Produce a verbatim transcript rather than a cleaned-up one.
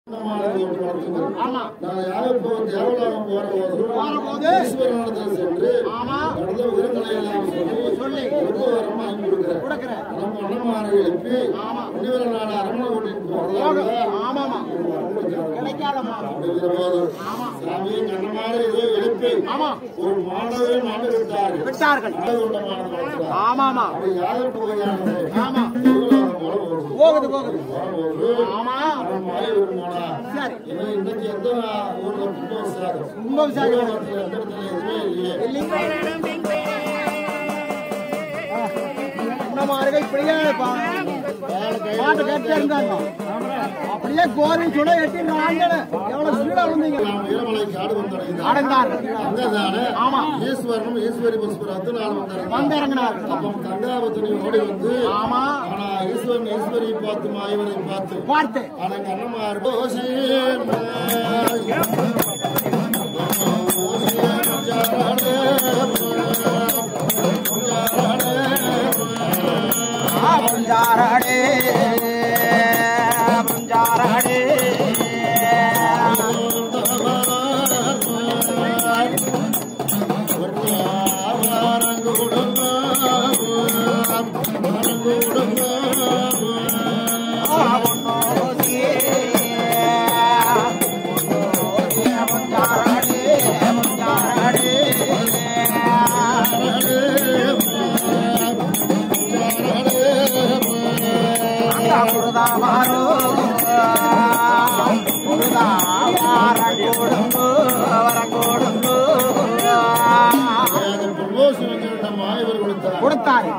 ஆமா நான் யாரப்போ தேவலோகம் போறபோது ஈஸ்வரனிடத்தில் சென்று நடந்த விவரங்களை எல்லாம் சொல்லி ரொம்ப வரமா அனுப்பி கொடுக்கிறேன். நம்ம அண்ணமாரை எழுப்பி முனிவர நாடு அரண்மனை கூட்டிட்டு போறதாக அப்படிங்கிற போது சாமி கண்ணமாரை ஏதோ எழுப்பி ஒரு மாணவரை மாண்டு விட்டார்கள் விட்டார்கள் ஆமாமா அப்படி யாரும் போகிறாங்க ஆமா போகுது போகுது ஆமா மாறி வருமானா சரி இன்னைக்கு எந்த ஊர்ல ரொம்ப விசாரம் ரொம்ப விசாரம் எந்த இடத்துல எதுவுமே இல்லையே இப்படியே பாட்டு கேட்டே இருந்தாங்க அப்படியே கோரி சுட எட்டி எவ்வளவு ஸ்பீடா வந்தீங்க வீரமலை காடு வந்து அடைந்தார் ஆமா ஈஸ்வரனும் ஈஸ்வரி பசுபுரத்து நான் வந்தார் வந்து இறங்கினார் அப்ப கங்காவத்தனி ஓடி வந்து ஆமா ஆனா ஈஸ்வரன் ஈஸ்வரியை பார்த்து மாயவரை பார்த்து பார்த்து ஆனா கண்ணமார் பஞ்சாரடே பஞ்சாரடே Maro, Murda, Varagodambo, Varagodambo. கொடுத்தாரு